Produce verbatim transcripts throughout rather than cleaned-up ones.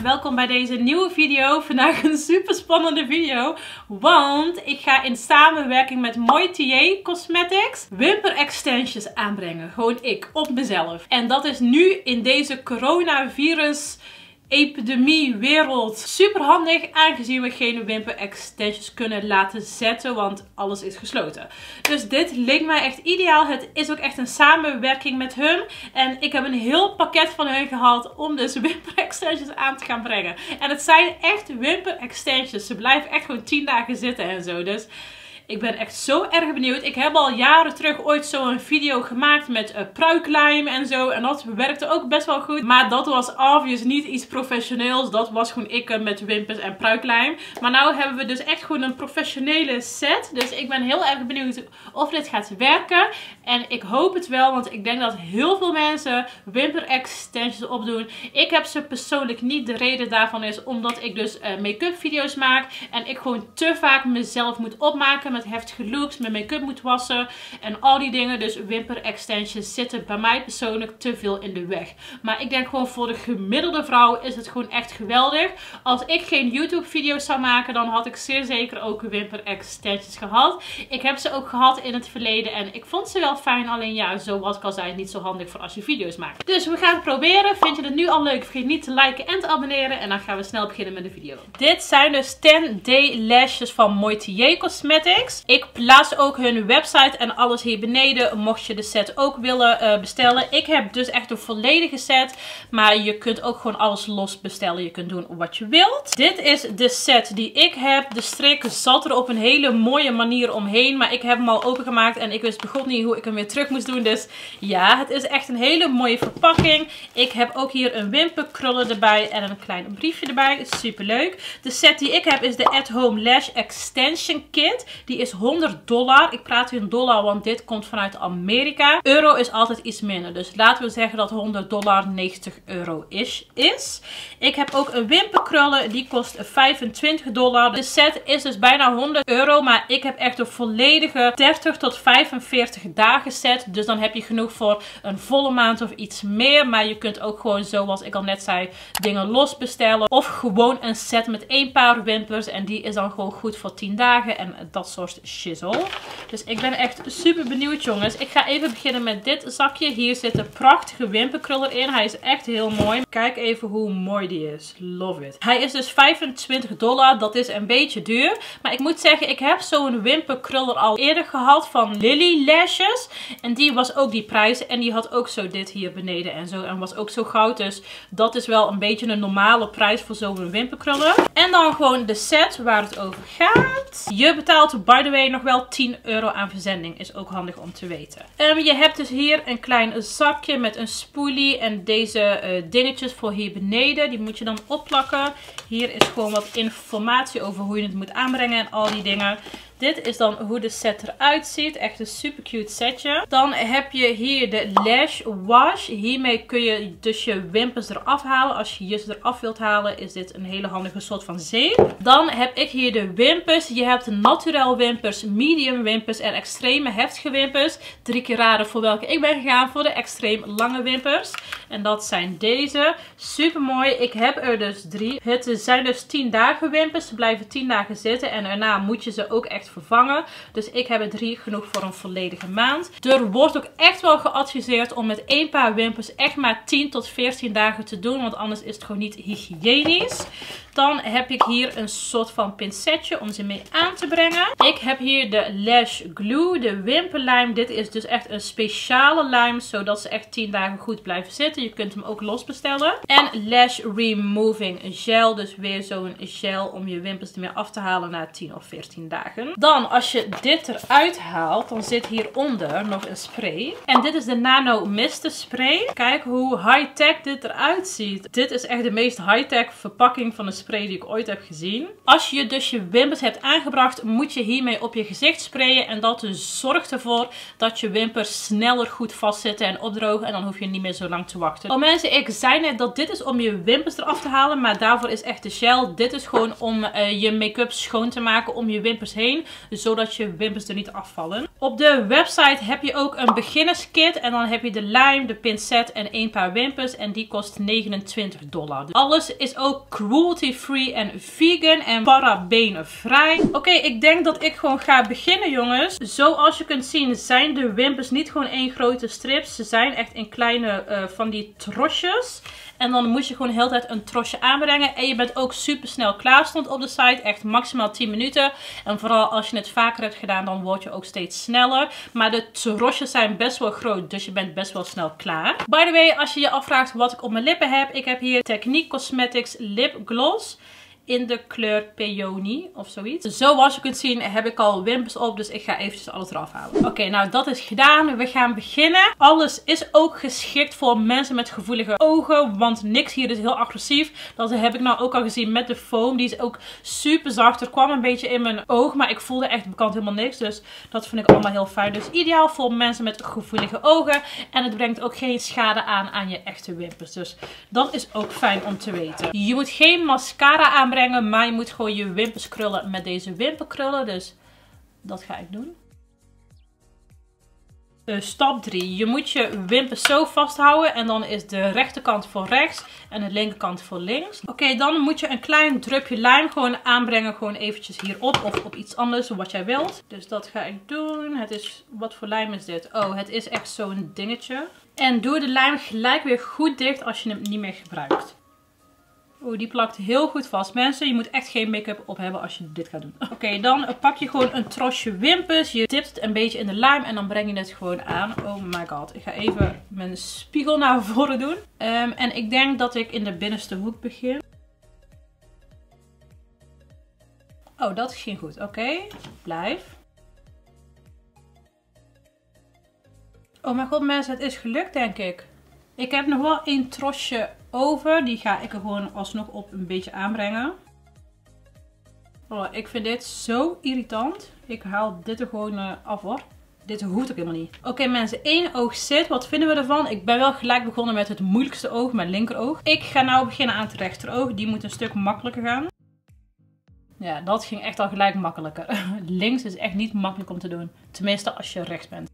welkom bij deze nieuwe video. Vandaag een super spannende video, want ik ga in samenwerking met Moitié Cosmetics wimper extensions aanbrengen. Gewoon ik, op mezelf. En dat is nu in deze coronavirus epidemie wereld super handig, aangezien we geen wimper extensions kunnen laten zetten, want alles is gesloten. Dus dit leek mij echt ideaal. Het is ook echt een samenwerking met hun en ik heb een heel pakket van hun gehad om dus wimper extensions aan te gaan brengen. En het zijn echt wimper extensions. Ze blijven echt gewoon tien dagen zitten en zo. Dus ik ben echt zo erg benieuwd. Ik heb al jaren terug ooit zo'n video gemaakt met uh, pruiklijm en zo. En dat werkte ook best wel goed. Maar dat was obvious niet iets professioneels. Dat was gewoon ik uh, met wimpers en pruiklijm. Maar nu hebben we dus echt gewoon een professionele set. Dus ik ben heel erg benieuwd of dit gaat werken. En ik hoop het wel. Want ik denk dat heel veel mensen wimper extensions opdoen. Ik heb ze persoonlijk niet. De reden daarvan is omdat ik dus uh, make-up video's maak. En ik gewoon te vaak mezelf moet opmaken met heftige looks, mijn make-up moet wassen en al die dingen. Dus wimper extensions zitten bij mij persoonlijk te veel in de weg. Maar ik denk gewoon voor de gemiddelde vrouw is het gewoon echt geweldig. Als ik geen YouTube video's zou maken, dan had ik zeer zeker ook wimper extensions gehad. Ik heb ze ook gehad in het verleden en ik vond ze wel fijn. Alleen ja, zoals ik al zei, niet zo handig voor als je video's maakt. Dus we gaan het proberen. Vind je het nu al leuk? Vergeet niet te liken en te abonneren. En dan gaan we snel beginnen met de video. Dit zijn dus tien day lashes van Moitié Cosmetics. Ik plaats ook hun website en alles hier beneden, mocht je de set ook willen uh, bestellen. Ik heb dus echt een volledige set, maar je kunt ook gewoon alles los bestellen. Je kunt doen wat je wilt. Dit is de set die ik heb. De strik zat er op een hele mooie manier omheen, maar ik heb hem al opengemaakt en ik wist begot niet hoe ik hem weer terug moest doen. Dus ja, het is echt een hele mooie verpakking. Ik heb ook hier een wimperkrullen erbij en een klein briefje erbij. Super leuk. De set die ik heb is de At Home Lash Extension Kit. Die is honderd dollar. Ik praat hier in dollar, want dit komt vanuit Amerika. Euro is altijd iets minder. Dus laten we zeggen dat honderd dollar negentig euro is. is. Ik heb ook een wimperkrullen. Die kost vijfentwintig dollar. De set is dus bijna honderd euro. Maar ik heb echt een volledige dertig tot vijfenveertig dagen set. Dus dan heb je genoeg voor een volle maand of iets meer. Maar je kunt ook gewoon, zoals ik al net zei, dingen los bestellen. Of gewoon een set met één paar wimpers. En die is dan gewoon goed voor tien dagen. En dat soort shizzle. Dus ik ben echt super benieuwd, jongens. Ik ga even beginnen met dit zakje. Hier zit een prachtige wimperkruller in. Hij is echt heel mooi. Kijk even hoe mooi die is. Love it. Hij is dus vijfentwintig dollar. Dat is een beetje duur. Maar ik moet zeggen, ik heb zo'n wimperkruller al eerder gehad van Lily Lashes. En die was ook die prijs. En die had ook zo dit hier beneden en zo. En was ook zo goud. Dus dat is wel een beetje een normale prijs voor zo'n wimperkruller. En dan gewoon de set waar het over gaat. Je betaalt by the way nog wel tien euro aan verzending. Is ook handig om te weten. Um, je hebt dus hier een klein zakje met een spoolie. En deze uh, dingetjes voor hier beneden. Die moet je dan opplakken. Hier is gewoon wat informatie over hoe je het moet aanbrengen en al die dingen. Dit is dan hoe de set eruit ziet. Echt een super cute setje. Dan heb je hier de Lash Wash. Hiermee kun je dus je wimpers eraf halen. Als je je eraf wilt halen is dit een hele handige soort van zeep. Dan heb ik hier de wimpers. Je hebt naturel wimpers, medium wimpers en extreme heftige wimpers. Drie keer raden voor welke ik ben gegaan. Voor de extreem lange wimpers. En dat zijn deze. Super mooi. Ik heb er dus drie. Het zijn dus tien dagen wimpers. Ze blijven tien dagen zitten. En daarna moet je ze ook echt vervangen. Dus ik heb er drie, genoeg voor een volledige maand. Er wordt ook echt wel geadviseerd om met één paar wimpers echt maar tien tot veertien dagen te doen. Want anders is het gewoon niet hygiënisch. Dan heb ik hier een soort van pincetje om ze mee aan te brengen. Ik heb hier de Lash Glue, de wimperlijm. Dit is dus echt een speciale lijm, zodat ze echt tien dagen goed blijven zitten. Je kunt hem ook los bestellen. En Lash Removing Gel, dus weer zo'n gel om je wimpers ermee af te halen na tien of veertien dagen. Dan, als je dit eruit haalt, dan zit hieronder nog een spray. En dit is de Nano Mist Spray. Kijk hoe high-tech dit eruit ziet. Dit is echt de meest high-tech verpakking van een spray spray die ik ooit heb gezien. Als je dus je wimpers hebt aangebracht, moet je hiermee op je gezicht sprayen. En dat dus zorgt ervoor dat je wimpers sneller goed vastzitten en opdrogen. En dan hoef je niet meer zo lang te wachten. Oh mensen, ik zei net dat dit is om je wimpers eraf te halen. Maar daarvoor is echt de gel. Dit is gewoon om uh, je make-up schoon te maken om je wimpers heen. Zodat je wimpers er niet afvallen. Op de website heb je ook een beginnerskit. En dan heb je de lijm, de pincet en één paar wimpers. En die kost negenentwintig dollar. Dus alles is ook cruelty free en vegan en parabenenvrij. Oké, okay, ik denk dat ik gewoon ga beginnen jongens. Zoals je kunt zien zijn de wimpers niet gewoon één grote strips. Ze zijn echt in kleine uh, van die trosjes. En dan moet je gewoon de hele tijd een trosje aanbrengen. En je bent ook super snel klaar, stond op de site. Echt maximaal tien minuten. En vooral als je het vaker hebt gedaan, dan word je ook steeds sneller. Maar de trosjes zijn best wel groot, dus je bent best wel snel klaar. By the way, als je je afvraagt wat ik op mijn lippen heb. Ik heb hier Technique Cosmetics Lip Gloss. In de kleur Peony of zoiets. Zoals je kunt zien heb ik al wimpers op. Dus ik ga eventjes alles eraf halen. Oké, okay, nou dat is gedaan. We gaan beginnen. Alles is ook geschikt voor mensen met gevoelige ogen. Want niks hier is heel agressief. Dat heb ik nou ook al gezien met de foam. Die is ook super zacht. Er kwam een beetje in mijn oog. Maar ik voelde echt bekant helemaal niks. Dus dat vind ik allemaal heel fijn. Dus ideaal voor mensen met gevoelige ogen. En het brengt ook geen schade aan aan je echte wimpers. Dus dat is ook fijn om te weten. Je moet geen mascara aanbrengen. Maar je moet gewoon je wimpers krullen met deze wimperkrullen. Dus dat ga ik doen. Uh, stap drie. Je moet je wimpers zo vasthouden. En dan is de rechterkant voor rechts. En de linkerkant voor links. Oké, okay, dan moet je een klein drupje lijm gewoon aanbrengen. Gewoon eventjes hierop. Of op iets anders. Wat jij wilt. Dus dat ga ik doen. Het is, wat voor lijm is dit? Oh, het is echt zo'n dingetje. En doe de lijm gelijk weer goed dicht als je hem niet meer gebruikt. Oeh, die plakt heel goed vast. Mensen, je moet echt geen make-up op hebben als je dit gaat doen. Oké, okay, dan pak je gewoon een trosje wimpers. Je dipt het een beetje in de lijm en dan breng je het gewoon aan. Oh my god. Ik ga even mijn spiegel naar voren doen. Um, en ik denk dat ik in de binnenste hoek begin. Oh, dat ging goed. Oké, okay. Blijf. Oh mijn god mensen, het is gelukt denk ik. Ik heb nog wel één trosje over. Die ga ik er gewoon alsnog op een beetje aanbrengen. Oh, ik vind dit zo irritant. Ik haal dit er gewoon uh, af hoor. Dit hoeft ook helemaal niet. Oké okay, mensen, één oog zit. Wat vinden we ervan? Ik ben wel gelijk begonnen met het moeilijkste oog, mijn linkeroog. Ik ga nou beginnen aan het rechteroog. Die moet een stuk makkelijker gaan. Ja, dat ging echt al gelijk makkelijker. Links is echt niet makkelijk om te doen. Tenminste als je rechts bent.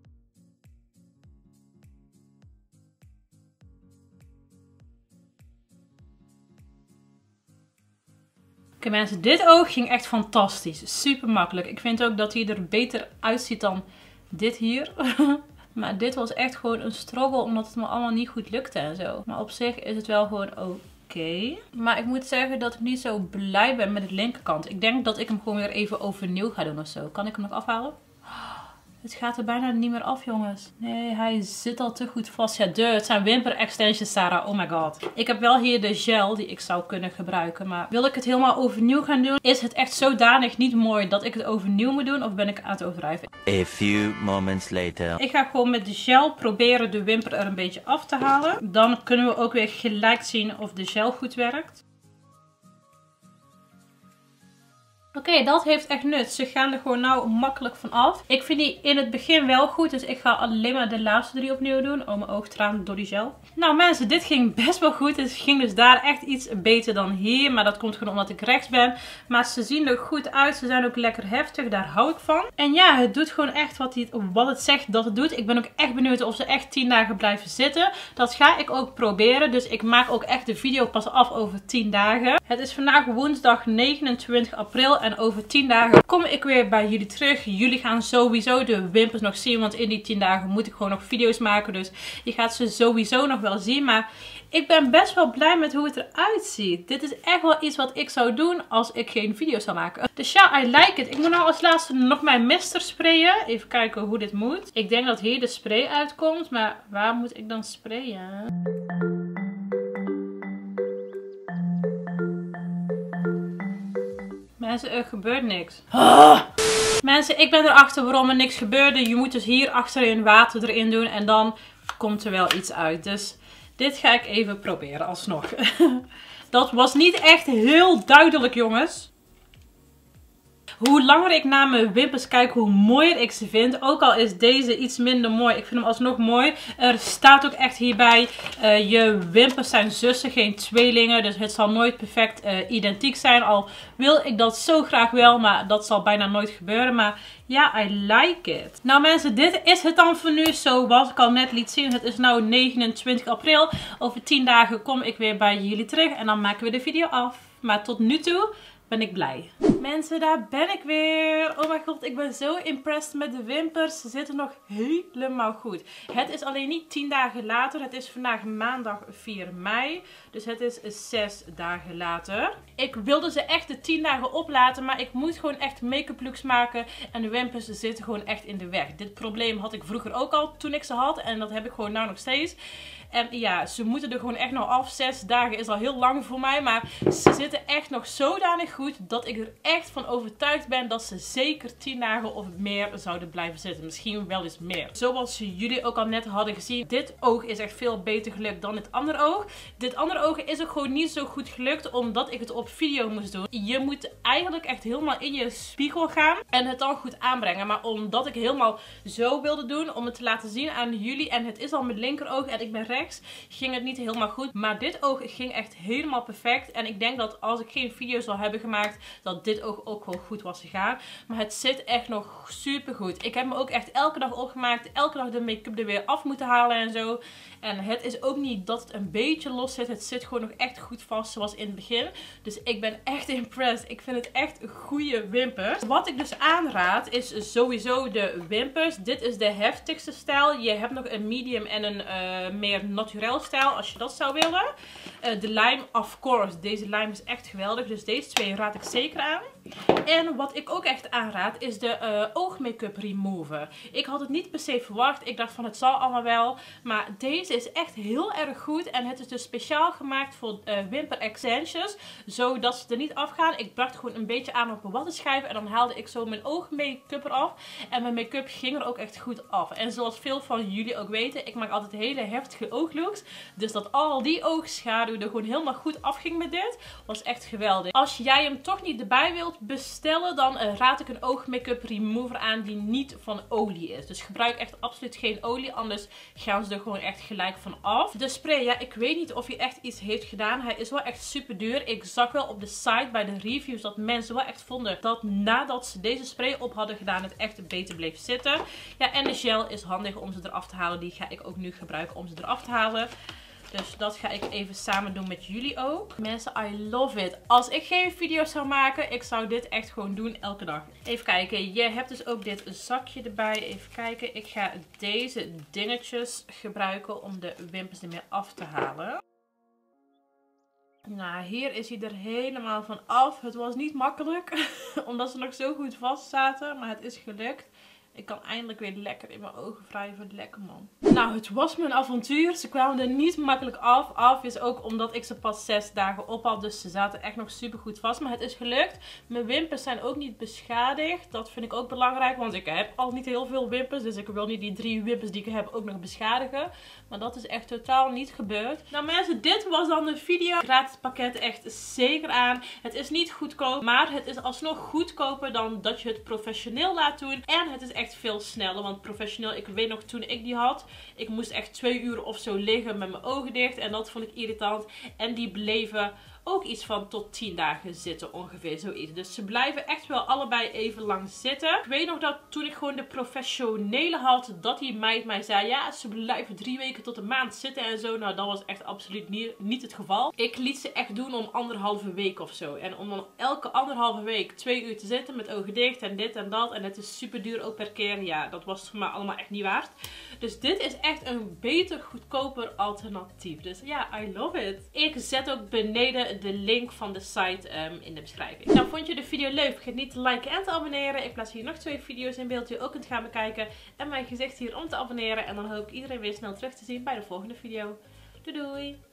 Oké okay, mensen, dit oog ging echt fantastisch. Super makkelijk. Ik vind ook dat hij er beter uitziet dan dit hier. Maar dit was echt gewoon een struggle omdat het me allemaal niet goed lukte en zo. Maar op zich is het wel gewoon oké. Okay. Maar ik moet zeggen dat ik niet zo blij ben met de linkerkant. Ik denk dat ik hem gewoon weer even overnieuw ga doen of zo. Kan ik hem nog afhalen? Het gaat er bijna niet meer af, jongens. Nee, hij zit al te goed vast. Ja, duh, het zijn wimper extensions, Sarah. Oh my god. Ik heb wel hier de gel die ik zou kunnen gebruiken. Maar wil ik het helemaal overnieuw gaan doen? Is het echt zodanig niet mooi dat ik het overnieuw moet doen? Of ben ik aan het overdrijven? A few moments later. Ik ga gewoon met de gel proberen de wimper er een beetje af te halen. Dan kunnen we ook weer gelijk zien of de gel goed werkt. Oké, okay, dat heeft echt nut. Ze gaan er gewoon nou makkelijk van af. Ik vind die in het begin wel goed. Dus ik ga alleen maar de laatste drie opnieuw doen. Oh, mijn oog traant door die gel. Nou mensen, dit ging best wel goed. Het ging dus daar echt iets beter dan hier. Maar dat komt gewoon omdat ik rechts ben. Maar ze zien er goed uit. Ze zijn ook lekker heftig. Daar hou ik van. En ja, het doet gewoon echt wat, die, wat het zegt dat het doet. Ik ben ook echt benieuwd of ze echt tien dagen blijven zitten. Dat ga ik ook proberen. Dus ik maak ook echt de video pas af over tien dagen. Het is vandaag woensdag negenentwintig april. En over tien dagen kom ik weer bij jullie terug. Jullie gaan sowieso de wimpers nog zien. Want in die tien dagen moet ik gewoon nog video's maken. Dus je gaat ze sowieso nog wel zien. Maar ik ben best wel blij met hoe het eruit ziet. Dit is echt wel iets wat ik zou doen als ik geen video's zou maken. Dus ja, I like it. Ik moet nou als laatste nog mijn mister sprayen. Even kijken hoe dit moet. Ik denk dat hier de spray uitkomt. Maar waar moet ik dan sprayen? Mensen, er gebeurt niks. Ah! Mensen, ik ben erachter waarom er niks gebeurde. Je moet dus hier achterin water erin doen. En dan komt er wel iets uit. Dus dit ga ik even proberen alsnog. Dat was niet echt heel duidelijk, jongens. Hoe langer ik naar mijn wimpers kijk, hoe mooier ik ze vind. Ook al is deze iets minder mooi. Ik vind hem alsnog mooi. Er staat ook echt hierbij, uh, je wimpers zijn zussen, geen tweelingen. Dus het zal nooit perfect uh, identiek zijn. Al wil ik dat zo graag wel, maar dat zal bijna nooit gebeuren. Maar ja, I like it. Nou mensen, dit is het dan voor nu. Zoals ik al net liet zien. Het is nu negenentwintig april. Over tien dagen kom ik weer bij jullie terug. En dan maken we de video af. Maar tot nu toe ben ik blij. Mensen, daar ben ik weer. Oh mijn god, ik ben zo impressed met de wimpers. Ze zitten nog helemaal goed. Het is alleen niet tien dagen later. Het is vandaag maandag vier mei. Dus het is zes dagen later. Ik wilde ze echt de tien dagen oplaten. Maar ik moet gewoon echt make-up looks maken. En de wimpers zitten gewoon echt in de weg. Dit probleem had ik vroeger ook al toen ik ze had. En dat heb ik gewoon nou nog steeds. En ja, ze moeten er gewoon echt nog af. Zes dagen is al heel lang voor mij. Maar ze zitten echt nog zodanig goed dat ik er echt van overtuigd ben dat ze zeker tien dagen of meer zouden blijven zitten. Misschien wel eens meer. Zoals jullie ook al net hadden gezien. Dit oog is echt veel beter gelukt dan dit andere oog. Dit andere oog is ook gewoon niet zo goed gelukt omdat ik het op video moest doen. Je moet eigenlijk echt helemaal in je spiegel gaan en het dan goed aanbrengen. Maar omdat ik helemaal zo wilde doen om het te laten zien aan jullie. En het is al mijn linkeroog en ik ben rechts. Ging het niet helemaal goed. Maar dit oog ging echt helemaal perfect. En ik denk dat als ik geen video zou hebben gemaakt, dat dit oog ook wel goed was gegaan. Maar het zit echt nog super goed. Ik heb me ook echt elke dag opgemaakt. Elke dag de make-up er weer af moeten halen en zo. En het is ook niet dat het een beetje los zit. Het zit gewoon nog echt goed vast zoals in het begin. Dus ik ben echt impressed. Ik vind het echt goede wimpers. Wat ik dus aanraad is sowieso de wimpers. Dit is de heftigste stijl. Je hebt nog een medium en een uh, meer naturel stijl als je dat zou willen. Uh, de lime, of course. Deze lime is echt geweldig. Dus deze twee raad ik zeker aan. En wat ik ook echt aanraad is de uh, oogmake-up remover. Ik had het niet per se verwacht. Ik dacht van het zal allemaal wel. Maar deze is echt heel erg goed. En het is dus speciaal gemaakt voor uh, wimper extensions. Zodat ze er niet afgaan. Ik bracht gewoon een beetje aan op een wattenschijf. En dan haalde ik zo mijn oogmake-up eraf. En mijn make-up ging er ook echt goed af. En zoals veel van jullie ook weten. Ik maak altijd hele heftige ooglooks. Dus dat al die oogschaduw er gewoon helemaal goed afging met dit. Was echt geweldig. Als jij hem toch niet erbij wilt bestellen, dan uh, raad ik een oogmake-up remover aan die niet van olie is. Dus gebruik echt absoluut geen olie, anders gaan ze er gewoon echt gelijk van af. De spray, ja, ik weet niet of hij echt iets heeft gedaan. Hij is wel echt super duur. Ik zag wel op de site bij de reviews dat mensen wel echt vonden dat nadat ze deze spray op hadden gedaan, het echt beter bleef zitten. Ja, en de gel is handig om ze eraf te halen. Die ga ik ook nu gebruiken om ze eraf te halen. Dus dat ga ik even samen doen met jullie ook. Mensen, I love it. Als ik geen video's zou maken, ik zou dit echt gewoon doen elke dag. Even kijken. Je hebt dus ook dit zakje erbij. Even kijken. Ik ga deze dingetjes gebruiken om de wimpers ermee af te halen. Nou, hier is hij er helemaal van af. Het was niet makkelijk, omdat ze nog zo goed vast zaten. Maar het is gelukt. Ik kan eindelijk weer lekker in mijn ogen wrijven. Lekker man. Nou, het was mijn avontuur. Ze kwamen er niet makkelijk af. Af is ook omdat ik ze pas zes dagen op had. Dus ze zaten echt nog super goed vast. Maar het is gelukt. Mijn wimpers zijn ook niet beschadigd. Dat vind ik ook belangrijk. Want ik heb al niet heel veel wimpers. Dus ik wil niet die drie wimpers die ik heb ook nog beschadigen. Maar dat is echt totaal niet gebeurd. Nou mensen, dit was dan de video. Ik raad het pakket echt zeker aan. Het is niet goedkoop. Maar het is alsnog goedkoper dan dat je het professioneel laat doen. En het is echt veel sneller. Want professioneel, ik weet nog toen ik die had. Ik moest echt twee uur of zo liggen met mijn ogen dicht. En dat vond ik irritant. En die bleven ook iets van tot tien dagen zitten ongeveer, zoiets. Dus ze blijven echt wel allebei even lang zitten. Ik weet nog dat toen ik gewoon de professionele had, dat die meid mij zei, ja, ze blijven drie weken tot een maand zitten en zo. Nou, dat was echt absoluut niet, niet het geval. Ik liet ze echt doen om anderhalve week of zo. En om dan elke anderhalve week twee uur te zitten met ogen dicht en dit en dat. En het is super duur ook per keer. Ja, dat was voor mij allemaal echt niet waard. Dus dit is echt een beter, goedkoper alternatief. Dus ja, I love it. Ik zet ook beneden de link van de site um, in de beschrijving. Nou, vond je de video leuk? Vergeet niet te liken en te abonneren. Ik plaats hier nog twee video's in beeld die je ook kunt gaan bekijken. En mijn gezicht hier om te abonneren. En dan hoop ik iedereen weer snel terug te zien bij de volgende video. Doei doei!